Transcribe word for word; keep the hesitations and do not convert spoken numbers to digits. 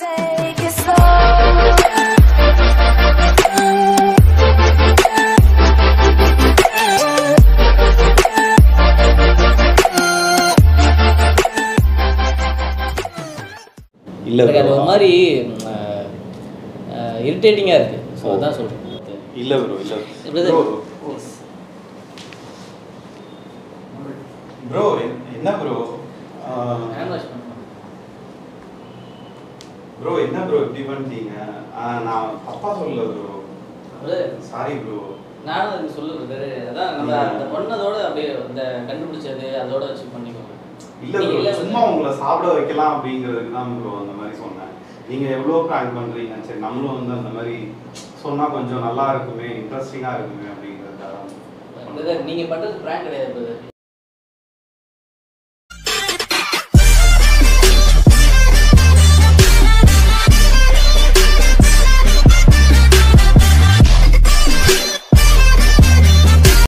இல்லை அது ஒரு மாதிரி இரிட்டேட்டிங்காக இருக்குது. ஸோ அதான் சொல்கிறேன். இல்லை ப்ரோ இல்லை ப்ரோ என்ன ப்ரோ ப்ரோ என்ன ப்ரோ இப்படி பண்ணிட்டீங்க? நான் தப்பா சொல்லல ப்ரோ, சாரி ப்ரோ. நானும் அதுக்கு சொல்லுறது அதான் நம்ம அந்த பொண்ணதோட அப்படியே இந்த கண்டுபிடிச்சது அதோட வச்சு பண்ணிக்கோங்க. இல்லை சும்மா உங்களை சாப்பிட வைக்கலாம் அப்படிங்கிறதுக்கு தான் ப்ரோ அந்த மாதிரி சொன்னேன். நீங்கள் எவ்வளோ ப்ராங்க் பண்ணுறீங்க, சரி நம்மளும் வந்து அந்த மாதிரி சொன்னால் கொஞ்சம் நல்லா இருக்குமே, இன்ட்ரெஸ்டிங்காக இருக்குமே அப்படிங்கிறதுக்காக. நீங்கள் பண்ணுறது ப்ராங்க் கிடையாது.